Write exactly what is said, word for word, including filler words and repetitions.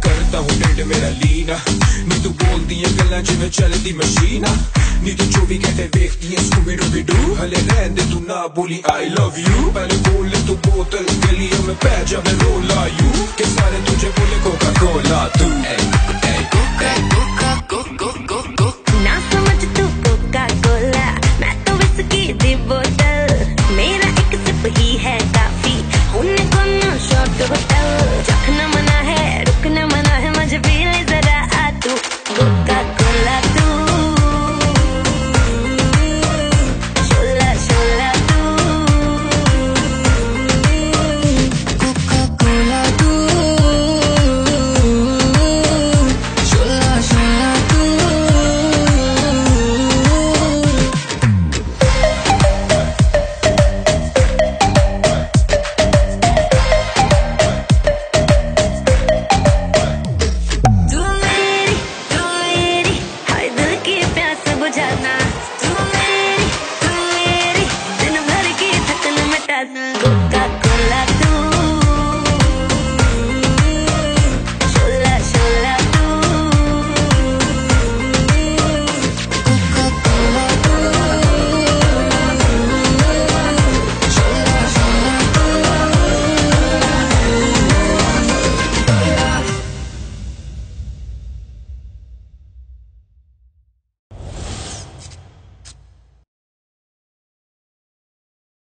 करता हूँ ढिड मेरा लीना नी तू बोलदी है गल्लां जिवें चलदी मशीना नी तू चौबी घंटे देखती है स्कूबी डूबी डू हले रहन दे तू ना बोली आई लव यू पहले बोले तू बोतल गलियों में पै जा मैं रोला यू के सारे तुझे बोले कोका कोला